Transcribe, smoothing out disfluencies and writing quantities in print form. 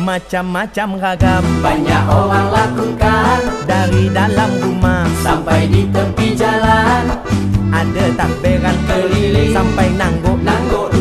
Macam-macam ragam banyak orang lakukan, dari dalam rumah sampai di tepi jalan. ada takbiran Keliling sampai nangguk nangguk